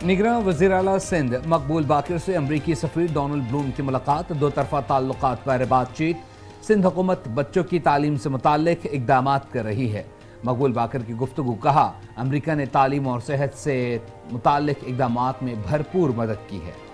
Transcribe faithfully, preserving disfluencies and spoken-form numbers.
निगरान वज़ीर आला सिंध मकबूल बाकर से अमरीकी सफ़ीर डोनाल्ड ब्लूम की मुलाकात। दो तरफ़ा ताल्लुकात बारे बातचीत। सिंध हुकूमत बच्चों की तालीम से मुताल्लिक इक़दाम कर रही है। मकबूल बाकर की गुफ्तगू। कहा, अमरीका ने तालीम और सेहत से मुताल्लिक इक़दामात में भरपूर मदद की है।